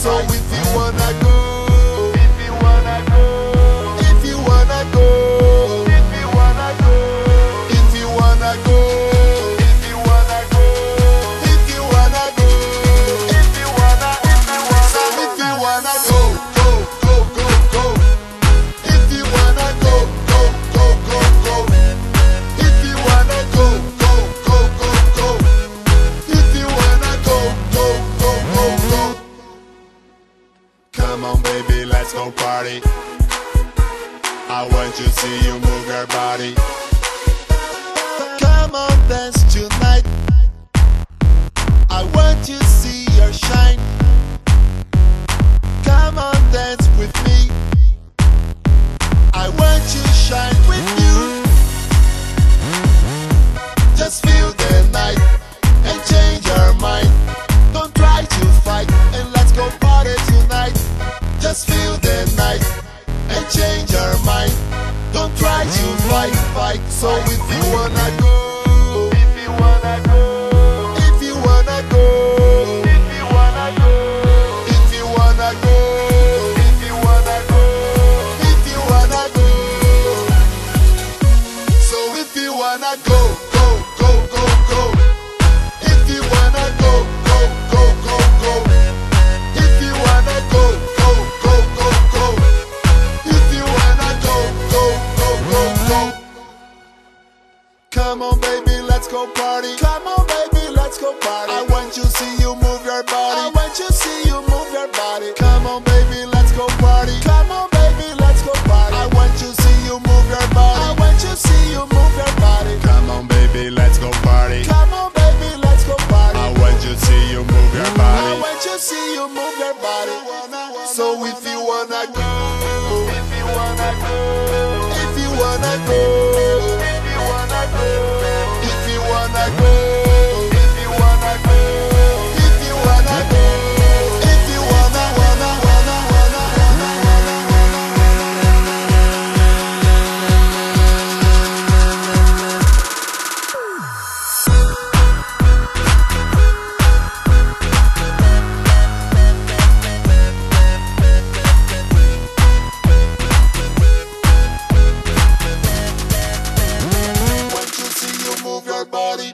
So if you wanna go, if you wanna go, if you wanna go, if you wanna go, if you wanna go, if you wanna go, if you wanna go, if you wanna, so if you wanna go, go, go, go, go. If you wanna go, go, go, go, go. If you wanna go, go, go, go, go. If you wanna go, go, go, go, go. Come on, baby, let's go party. I want to see you move your body. Come on, dance tonight. I want to see your shine. Come on, dance with me. I want to shine with you. Just feel the night and change your mind. Don't try to fight and let's go party tonight. Just feel the night and change your mind. Don't try to fight, fight. So if you wanna go, if you wanna go, if you wanna go, if you wanna go, if you wanna go, if you wanna go, if you wanna go. So if you wanna go, go, go, go, go. If you wanna go, go, go, go, go. If you wanna go, go, go, go, go. If you wanna go, go, go, go, go. Come on, baby, let's go party. Come on, baby, let's go party. I want to see you move your body. I want to see you move your body. Come on, baby, let's go party. Come on, baby, let's go party. I want to see you move your body. I want to see you move your body. Come on, baby, let's go party. Come on, baby, let's go party. I want to see you move your body. I want to see you move your body. So if you wanna go, if you wanna go, if you wanna go, if you wanna go, if you wanna go, if you wanna go, if you wanna go, if you wanna, want to see you move your body.